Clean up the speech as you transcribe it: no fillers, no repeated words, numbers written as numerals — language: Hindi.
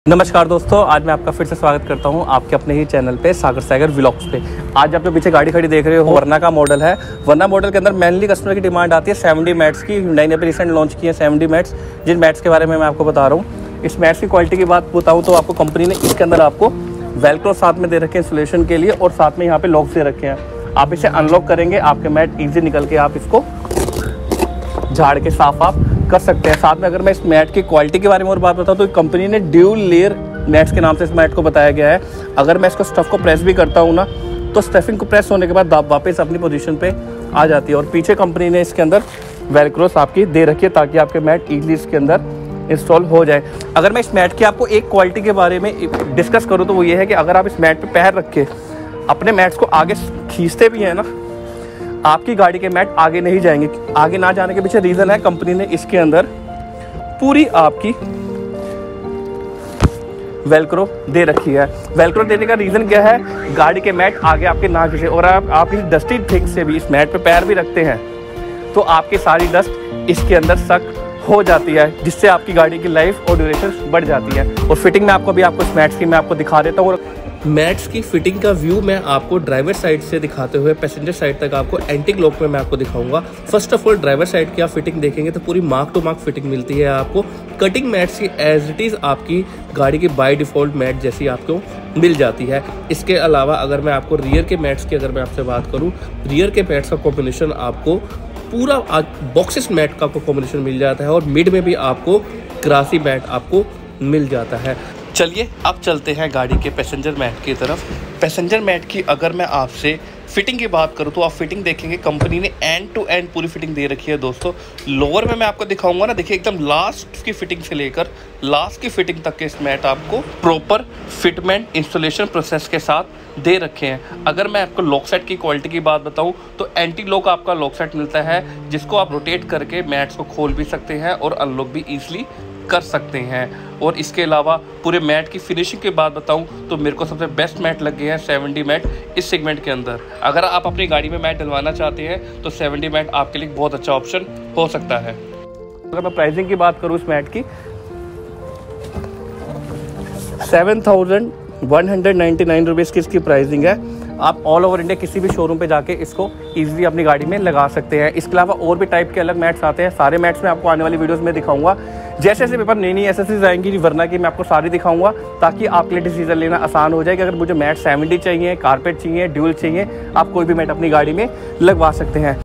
नमस्कार दोस्तों, आज मैं आपका फिर से स्वागत करता हूं आपके अपने ही चैनल पे सागर सागर व्लॉग्स पे। आज आप जो पीछे गाड़ी खड़ी देख रहे हो वरना का मॉडल है। वरना मॉडल के अंदर मेनली कस्टमर की डिमांड आती है 70 मैट्स की। Hyundai ने भी रिसेंट लॉन्च की है 70 मैट्स, जिन मैट्स के बारे में मैं आपको बता रहा हूँ। इस मैट्स की क्वालिटी की बात बताऊँ तो आपको कंपनी ने इसके अंदर आपको वेलक्रो साथ में दे रखे हैं इंस्टॉलेशन के लिए, और साथ में यहाँ पे लॉक्स दे रखे हैं। आप इसे अनलॉक करेंगे, आपके मैट ईजी निकल के आप इसको झाड़ के साफ आप कर सकते हैं। साथ में अगर मैं इस मैट की क्वालिटी के बारे में और बात बताऊँ तो कंपनी ने ड्यूल लेयर मैट्स के नाम से इस मैट को बताया गया है। अगर मैं इसको स्टफ को प्रेस भी करता हूँ ना, तो स्टफिंग को प्रेस होने के बाद वापस अपनी पोजीशन पे आ जाती है। और पीछे कंपनी ने इसके अंदर वेलक्रोस आपकी दे रखी है ताकि आपके मैट इजीली इसके अंदर इंस्टॉल हो जाए। अगर मैं इस मैट की आपको एक क्वालिटी के बारे में डिस्कस करूँ तो वो ये है कि अगर आप इस मैट पे पैर रख के अपने मैट्स को आगे खींचते भी हैं ना, आपकी गाड़ी के मैट आगे नहीं जाएंगे। आगे ना जाने के पीछे रीज़न है, कंपनी ने इसके अंदर पूरी आपकी वेलक्रो दे रखी है। वेलक्रो देने का रीज़न क्या है, गाड़ी के मैट आगे आपके ना खींचे। और आप इस डस्टी थिंग से भी इस मैट पे पैर भी रखते हैं तो आपकी सारी डस्ट इसके अंदर सक हो जाती है, जिससे आपकी गाड़ी की लाइफ और ड्यूरेशन बढ़ जाती है। और फिटिंग में आपको इस मैट्स की मैं आपको दिखा देता हूँ। मैट्स की फिटिंग का व्यू मैं आपको ड्राइवर साइड से दिखाते हुए पैसेंजर साइड तक आपको एंटी क्लॉक में मैं आपको दिखाऊंगा। First of all driver side की आप फिटिंग देखेंगे तो पूरी मार्क टू मार्क फिटिंग मिलती है आपको। कटिंग मैट्स की एज इट इज़ आपकी गाड़ी की बाय डिफ़ॉल्ट मैट जैसी आपको मिल जाती है। इसके अलावा अगर मैं आपको रियर के मैट्स की अगर मैं आपसे बात करूँ, रियर के मैट्स का कॉम्बिनेशन आपको पूरा बॉक्सेस मैट का आपको कॉम्बिनेशन मिल जाता है, और मिड में भी आपको ग्रासी मैट आपको मिल जाता है। चलिए अब चलते हैं गाड़ी के पैसेंजर मैट की तरफ। पैसेंजर मैट की अगर मैं आपसे फिटिंग की बात करूं तो आप फिटिंग देखेंगे, कंपनी ने एंड टू एंड पूरी फिटिंग दे रखी है दोस्तों। लोअर में मैं आपको दिखाऊंगा ना, देखिए एकदम लास्ट की फिटिंग से लेकर लास्ट की फिटिंग तक के इस मैट आपको प्रॉपर फिटमेंट इंस्टॉलेशन प्रोसेस के साथ दे रखे हैं। अगर मैं आपको लॉक सेट की क्वालिटी की बात बताऊं तो एंटी लॉक आपका लॉक सेट मिलता है, जिसको आप रोटेट करके मैट्स को खोल भी सकते हैं और अनलॉक भी ईजिली कर सकते हैं। और इसके अलावा पूरे मैट की फिनिशिंग की बात बताऊं तो मेरे को सबसे बेस्ट मैट लगे हैं 70 मैट इस सेगमेंट के अंदर। अगर आप अपनी गाड़ी में मैट डलवाना चाहते हैं तो 70 मैट आपके लिए बहुत अच्छा ऑप्शन हो सकता है। अगर मैं प्राइसिंग की बात करूं इस मैट की, 7,199 रुपीज़ की इसकी प्राइसिंग है। आप ऑल ओवर इंडिया किसी भी शोरूम पे जाके इसको इजीली अपनी गाड़ी में लगा सकते हैं। इसके अलावा और भी टाइप के अलग मैट्स आते हैं, सारे मैट्स मैं आपको आने वाली वीडियोस में दिखाऊंगा। जैसे जैसे पेपर नई एसेसरीज आएंगी वरना की मैं आपको सारी दिखाऊंगा, ताकि आपके लिए डिसीजन लेना आसान हो जाए कि अगर मुझे मैट 70 चाहिए, कारपेट चाहिए, ड्यूल चाहिए, आप कोई भी मैट अपनी गाड़ी में लगवा सकते हैं।